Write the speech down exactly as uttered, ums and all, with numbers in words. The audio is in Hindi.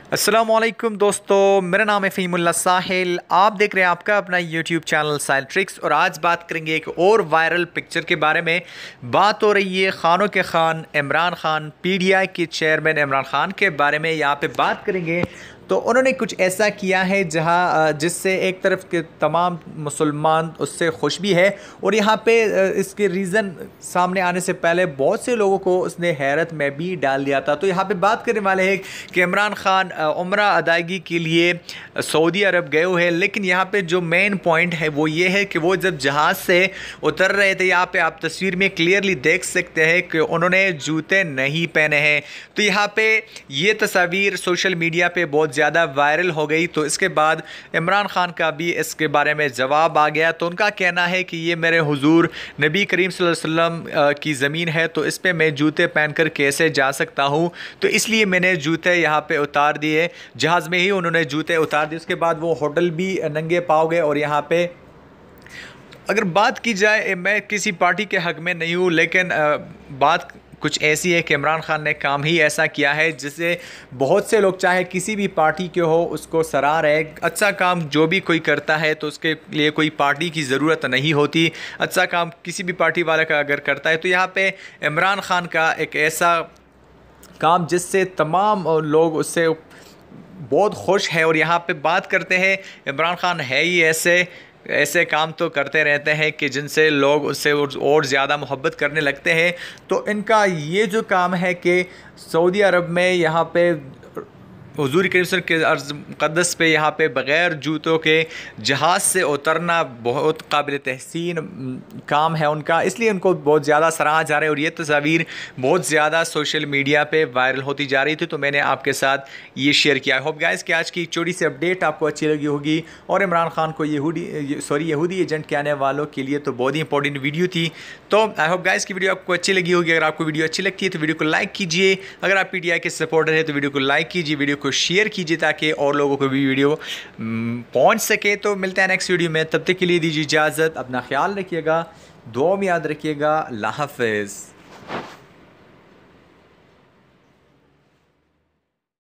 अस्सलामुअलैकुम दोस्तों, मेरा नाम है फ़हीमुल्लाह साहिल। आप देख रहे हैं आपका अपना यूट्यूब चैनल साहिल ट्रिक्स। और आज बात करेंगे एक और वायरल पिक्चर के बारे में। बात हो रही है खानों के खान इमरान खान, पीटीआई के चेयरमैन इमरान खान के बारे में। यहाँ पे बात करेंगे तो उन्होंने कुछ ऐसा किया है जहाँ जिससे एक तरफ के तमाम मुसलमान उससे खुश भी है, और यहाँ पे इसके रीज़न सामने आने से पहले बहुत से लोगों को उसने हैरत में भी डाल दिया था। तो यहाँ पे बात करने वाले हैं कि इमरान खान उम्रा अदायगी के लिए सऊदी अरब गए हुए हैं, लेकिन यहाँ पे जो मेन पॉइंट है वो ये है कि वो जब जहाज़ से उतर रहे थे, यहाँ पे आप तस्वीर में क्लियरली देख सकते हैं कि उन्होंने जूते नहीं पहने हैं। तो यहाँ पे ये तस्वीर सोशल मीडिया पे बहुत ज़्यादा वायरल हो गई। तो इसके बाद इमरान खान का भी इसके बारे में जवाब आ गया। तो उनका कहना है कि ये मेरे हुजूर नबी करीम सल्लल्लाहु अलैहि वसल्लम की ज़मीन है, तो इस पर मैं जूते पहनकर कैसे जा सकता हूँ, तो इसलिए मैंने जूते यहाँ पे उतार दिए। जहाज़ में ही उन्होंने जूते उतार दिए। उसके बाद वो होटल भी नंगे पाँव गए। और यहाँ पे अगर बात की जाए, मैं किसी पार्टी के हक़ में नहीं हूँ, लेकिन बात कुछ ऐसी है कि इमरान खान ने काम ही ऐसा किया है जिससे बहुत से लोग, चाहे किसी भी पार्टी के हो, उसको सराह रहे। अच्छा काम जो भी कोई करता है तो उसके लिए कोई पार्टी की ज़रूरत नहीं होती। अच्छा काम किसी भी पार्टी वाले का अगर करता है तो यहाँ पे इमरान खान का एक ऐसा काम जिससे तमाम लोग उससे बहुत खुश है। और यहाँ पे बात करते हैं, इमरान खान है ही ऐसे ऐसे काम तो करते रहते हैं कि जिनसे लोग उससे और ज़्यादा मोहब्बत करने लगते हैं। तो इनका ये जो काम है कि सऊदी अरब में यहाँ पे हुज़ूर करीम सल्लल्लाहु अलैहि वसल्लम के अर्ज़ मुक़द्दस पे यहाँ पे बग़ैर जूतों के जहाज़ से उतरना बहुत काबिल तहसीन काम है उनका, इसलिए उनको बहुत ज़्यादा सराहा जा रहा है। और ये तस्वीर बहुत ज़्यादा सोशल मीडिया पे वायरल होती जा रही थी, तो मैंने आपके साथ ये शेयर किया। आई होप गाइस कि आज की छोटी सी अपडेट आपको अच्छी लगी होगी। और इमरान खान को यहूदी सॉरी यहूदी एजेंट कहने वालों के लिए तो बहुत ही इंपॉर्टेंट वीडियो थी। तो आई होप गाइस की वीडियो आपको अच्छी लगी होगी। अगर आपको वीडियो अच्छी लगती है तो वीडियो को लाइक कीजिए। अगर आप पीटीआई के सपोर्टर हैं तो वीडियो को लाइक कीजिए, वीडियो को शेयर कीजिए ताकि और लोगों को भी वीडियो पहुंच सके। तो मिलते हैं नेक्स्ट वीडियो में, तब तक के लिए दीजिए इजाज़त। अपना ख्याल रखिएगा, दुआ में याद रखिएगा। अल्लाह हाफ़िज़।